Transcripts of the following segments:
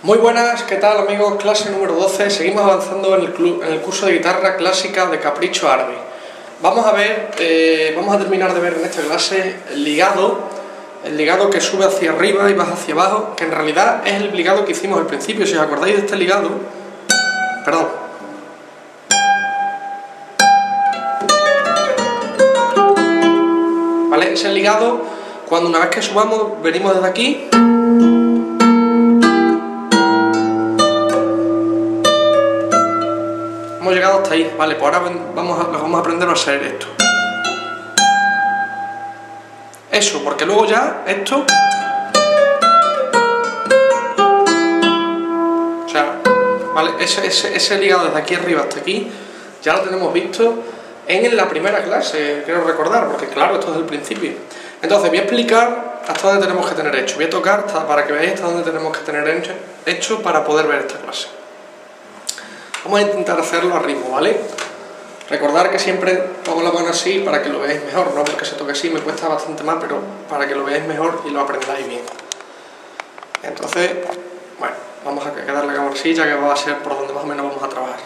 Muy buenas, ¿qué tal amigos? Clase número 12, seguimos avanzando en el curso de guitarra clásica de Capricho Árabe. Vamos a terminar de ver en esta clase el ligado que sube hacia arriba y baja hacia abajo, que en realidad es el ligado que hicimos al principio. Si os acordáis de este ligado, perdón, ¿vale? Ese ligado, cuando una vez que subamos, venimos desde aquí, hemos llegado hasta ahí, vale, pues ahora vamos a aprender a hacer esto. Eso, porque luego ya esto, o sea, vale, ese ligado desde aquí arriba hasta aquí, ya lo tenemos visto en la primera clase, quiero recordar, porque claro, esto es el principio. Entonces voy a explicar hasta dónde tenemos que tener hecho, voy a tocar para que veáis hasta dónde tenemos que tener hecho para poder ver esta clase. Vamos a intentar hacerlo a ritmo, ¿vale? Recordar que siempre pongo la mano así para que lo veáis mejor, no porque se toque así, me cuesta bastante más, pero para que lo veáis mejor y lo aprendáis bien. Entonces, bueno, vamos a quedar la cámara así, ya que va a ser por donde más o menos vamos a trabajar.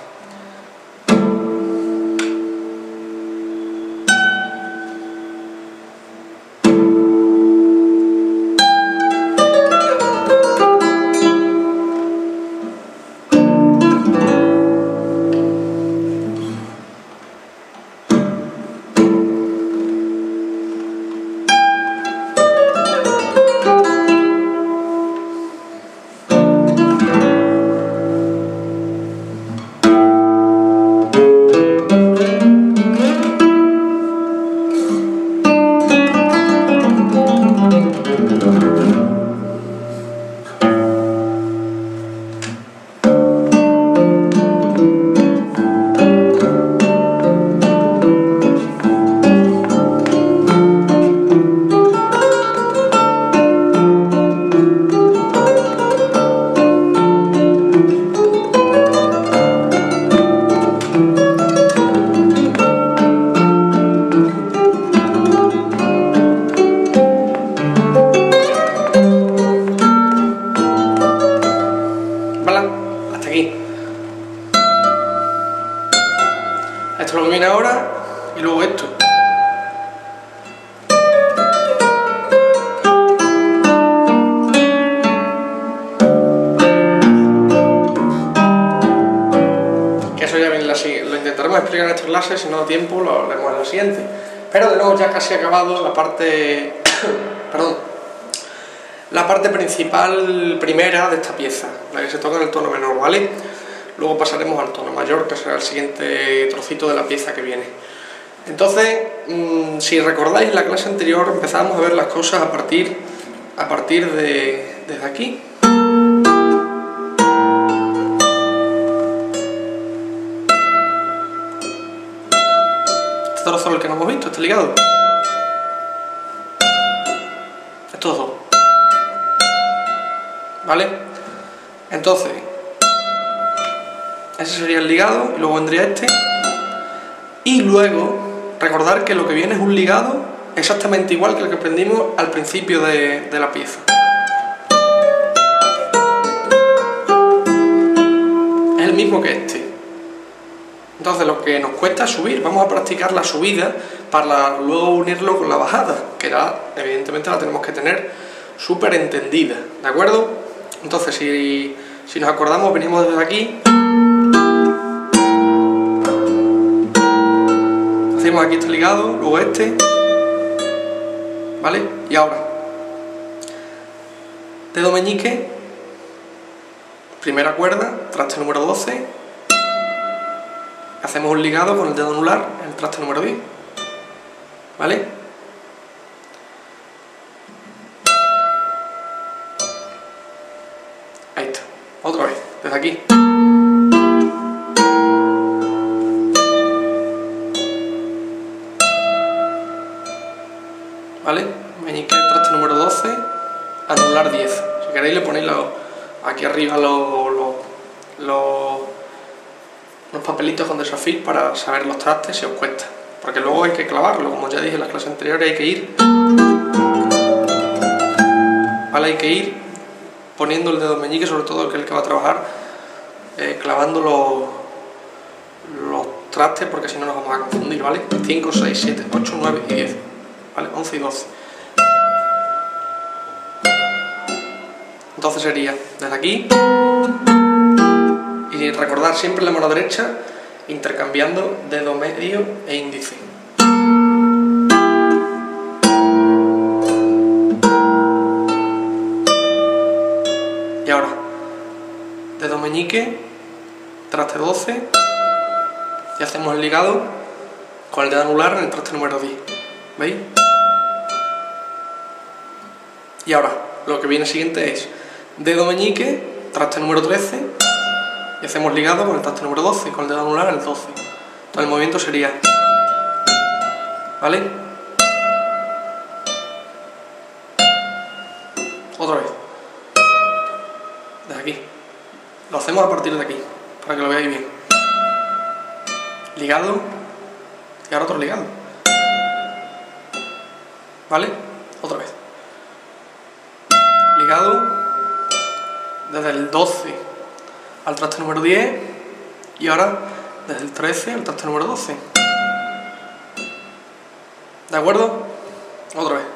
Esto es lo que viene ahora y luego esto. Que eso ya viene en la siguiente. Lo intentaremos explicar en esta clase, si no da tiempo lo haremos en la siguiente. Pero de nuevo ya casi acabado la parte perdón, la parte principal primera de esta pieza, la que se toca en el tono menor, ¿vale? Luego pasaremos al tono mayor, que será el siguiente trocito de la pieza que viene. Entonces, si recordáis, en la clase anterior empezamos a ver las cosas a partir desde aquí. Este trozo es el que no hemos visto, este ligado. Estos dos. ¿Vale? Entonces, ese sería el ligado, y luego vendría este. Y luego, recordar que lo que viene es un ligado exactamente igual que el que aprendimos al principio de la pieza. Es el mismo que este. Entonces lo que nos cuesta es subir. Vamos a practicar la subida para luego unirlo con la bajada, que evidentemente la tenemos que tener súper entendida, ¿de acuerdo? Entonces si nos acordamos, venimos desde aquí. Hacemos aquí este ligado, luego este, ¿vale? Y ahora, dedo meñique, primera cuerda, traste número 12, hacemos un ligado con el dedo anular en el traste número 10, ¿vale? Ahí está, otra vez, desde aquí. ¿Vale? Meñique, traste número 12, anular 10. Si queréis le ponéis aquí arriba los papelitos con desafío para saber los trastes si os cuesta. Porque luego hay que clavarlo, como ya dije en las clases anteriores, hay que ir. ¿Vale? Hay que ir poniendo el dedo meñique, sobre todo el que va a trabajar, clavando los trastes, porque si no nos vamos a confundir, ¿vale? 5, 6, 7, 8, 9 y 10, ¿vale? 11 y 12. Entonces sería desde aquí, y recordar siempre la mano derecha, intercambiando dedo medio e índice. Y ahora, dedo meñique, traste 12, y hacemos el ligado con el dedo anular en el traste número 10. ¿Veis? Y ahora, lo que viene siguiente es dedo meñique, traste número 13, y hacemos ligado con el traste número 12, con el dedo anular el 12. Entonces el movimiento sería, ¿vale? Otra vez. Desde aquí. Lo hacemos a partir de aquí, para que lo veáis bien. Ligado, y ahora otro ligado. ¿Vale? Otra vez. Ligado desde el 12 al traste número 10 y ahora desde el 13 al traste número 12. ¿De acuerdo? Otra vez.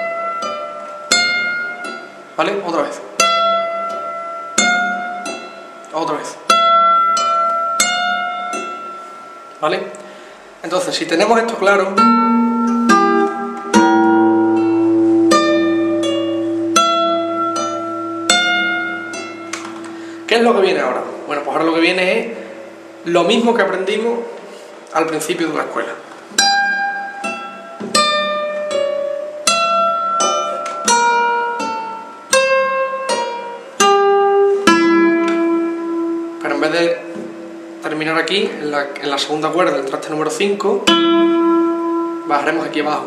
¿Vale? Otra vez. Otra vez. ¿Vale? Entonces, si tenemos esto claro, ¿qué es lo que viene ahora? Bueno, pues ahora lo que viene es lo mismo que aprendimos al principio de la escuela. Pero en vez de terminar aquí, en la segunda cuerda del traste número 5, bajaremos aquí abajo.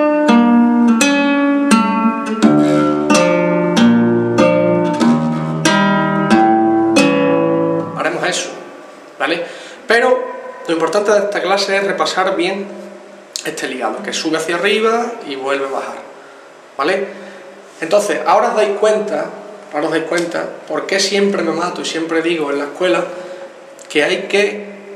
Haremos eso, ¿vale? Pero lo importante de esta clase es repasar bien este ligado, que sube hacia arriba y vuelve a bajar, ¿vale? Entonces, ahora os dais cuenta por qué siempre me mato y siempre digo en la escuela que hay que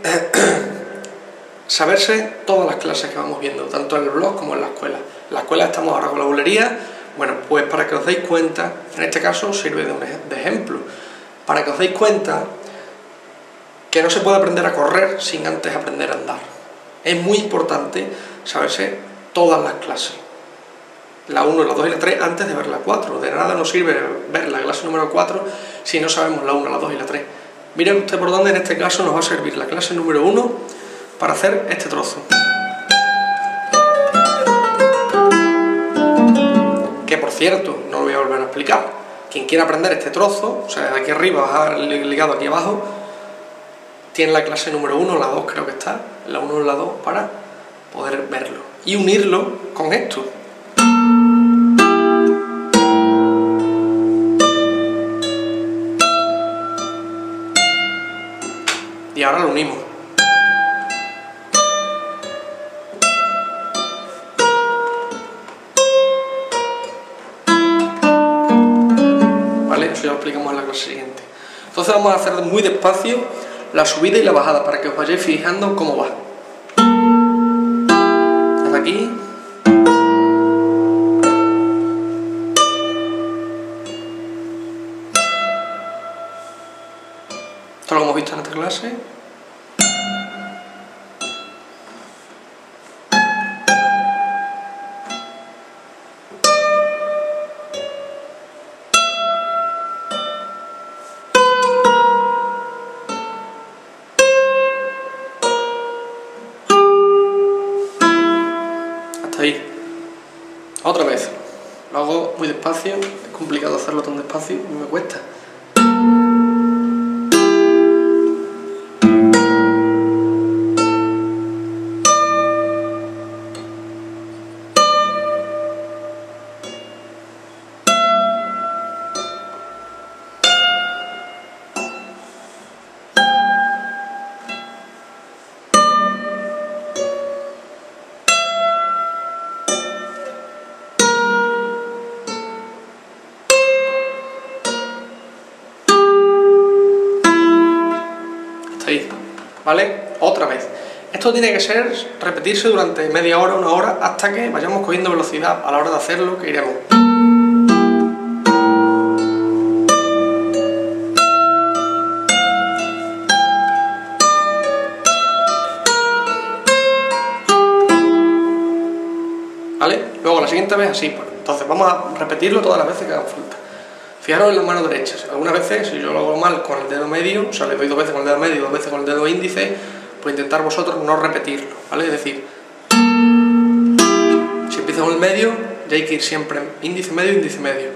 saberse todas las clases que vamos viendo, tanto en el blog como en la escuela. En la escuela estamos ahora con la bulería, bueno, pues para que os deis cuenta, en este caso sirve de ejemplo, para que os deis cuenta que no se puede aprender a correr sin antes aprender a andar. Es muy importante saberse todas las clases, la 1, la 2 y la 3 antes de ver la 4. De nada nos sirve ver la clase número 4 si no sabemos la 1, la 2 y la 3. Miren usted por dónde en este caso nos va a servir la clase número 1 para hacer este trozo. Que por cierto, no lo voy a volver a explicar. Quien quiera aprender este trozo, o sea, de aquí arriba, bajar ligado aquí abajo, tiene la clase número 1, la 2 creo que está, la 1 y la 2 para poder verlo. Y unirlo con esto. Y ahora lo unimos. ¿Vale? Eso ya lo explicamos en la clase siguiente. Entonces vamos a hacer muy despacio la subida y la bajada para que os vayáis fijando cómo va. Hasta aquí. Esto lo hemos visto en esta clase. Hasta ahí. Otra vez. Lo hago muy despacio. Es complicado hacerlo tan despacio y me cuesta. ¿vale? Otra vez. Esto tiene que repetirse durante media hora, una hora, hasta que vayamos cogiendo velocidad a la hora de hacerlo, que iremos. ¿Vale? Luego la siguiente vez así, pues. Entonces vamos a repetirlo todas las veces que hagan falta. Fijaros en la mano derecha. Algunas veces, si yo lo hago mal con el dedo medio, o sea, le doy 2 veces con el dedo medio y 2 veces con el dedo índice, pues intentar vosotros no repetirlo, ¿vale? Es decir, si empieza con el medio, ya hay que ir siempre índice medio, índice medio.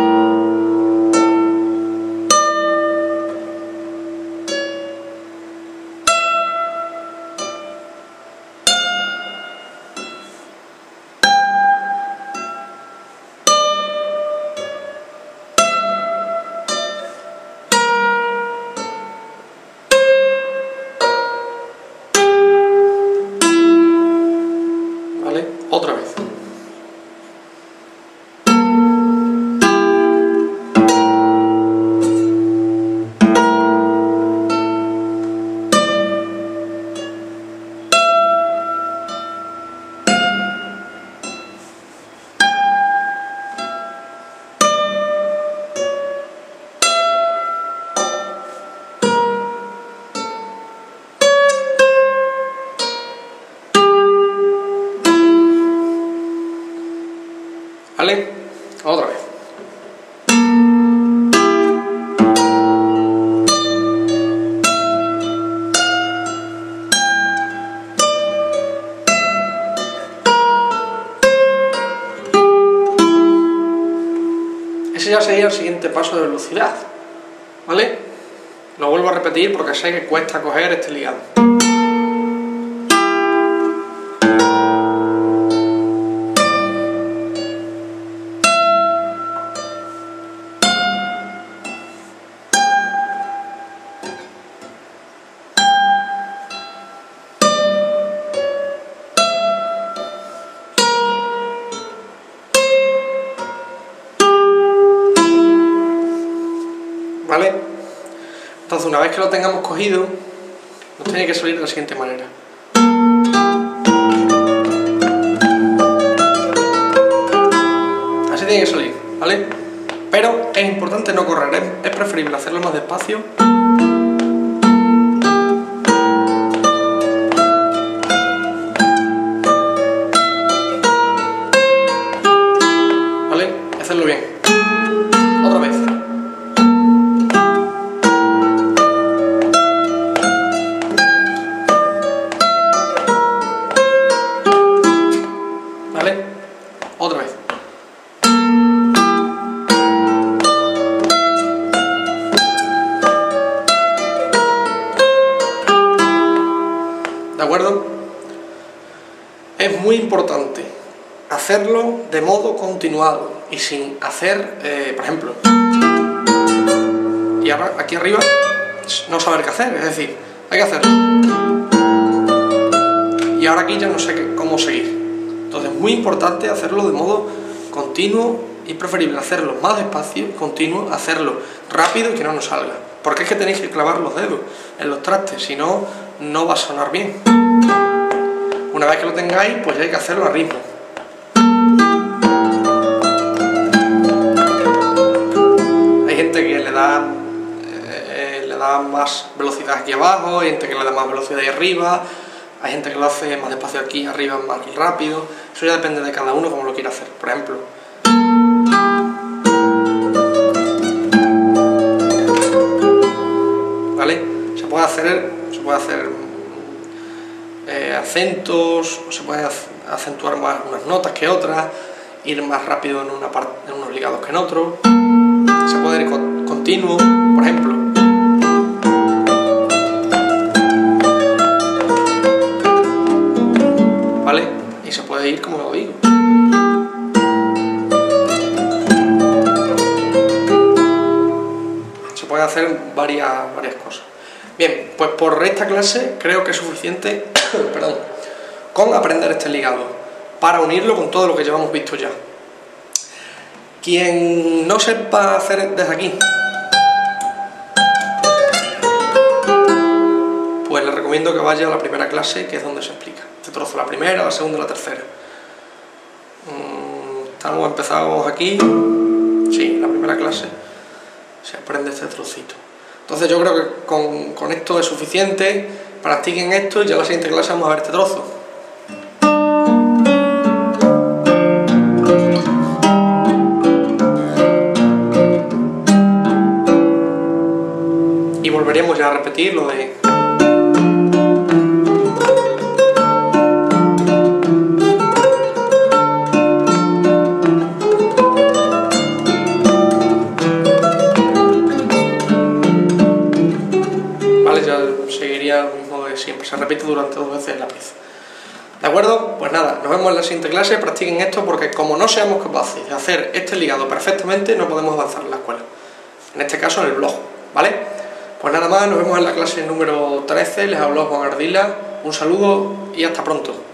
Otra vez. ¿Vale? Otra vez. Ese ya sería el siguiente paso de velocidad, ¿vale? Lo vuelvo a repetir porque sé que cuesta coger este ligado. ¿Vale? Entonces, una vez que lo tengamos cogido, nos tiene que salir de la siguiente manera. Así tiene que salir, ¿vale? Pero es importante no correr, es preferible hacerlo más despacio. ¿Vale? Hacerlo bien. Otra vez. Otra vez. ¿De acuerdo? Es muy importante hacerlo de modo continuado y sin hacer, por ejemplo, y ahora aquí arriba no saber qué hacer, es decir, hay que hacerlo. Y ahora aquí ya no sé cómo seguir. Entonces es muy importante hacerlo de modo continuo y preferible hacerlo más despacio, continuo, hacerlo rápido y que no nos salga. Porque es que tenéis que clavar los dedos en los trastes, si no, no va a sonar bien. Una vez que lo tengáis, pues ya hay que hacerlo a ritmo. Hay gente que le da más velocidad aquí abajo, hay gente que le da más velocidad ahí arriba. Hay gente que lo hace más despacio aquí, arriba más rápido. Eso ya depende de cada uno como lo quiera hacer. Por ejemplo, ¿vale? Se puede hacer acentos, se puede acentuar más unas notas que otras, ir más rápido en una parte, en unos ligados que en otros. Se puede ir continuo, por ejemplo. ¿Vale? Y se puede ir como lo digo. Se puede hacer varias cosas. Bien, pues por esta clase creo que es suficiente perdón, con aprender este ligado para unirlo con todo lo que llevamos visto ya. Quien no sepa hacer desde aquí, pues les recomiendo recomiendo que vaya a la primera clase, que es donde se explica este trozo, la primera, la segunda y la tercera. Empezamos aquí, sí, en la primera clase se aprende este trocito. Entonces yo creo que con esto es suficiente, practiquen esto y ya en la siguiente clase vamos a ver este trozo. Y volveríamos ya a repetir lo de... Vale, ya seguiría lo mismo de siempre, se repite durante 2 veces la pieza. ¿De acuerdo? Pues nada, nos vemos en la siguiente clase, practiquen esto porque como no seamos capaces de hacer este ligado perfectamente, no podemos avanzar en la escuela. En este caso en el blog, ¿vale? Pues nada más, nos vemos en la clase número 13, les habló Juan Ardila, un saludo y hasta pronto.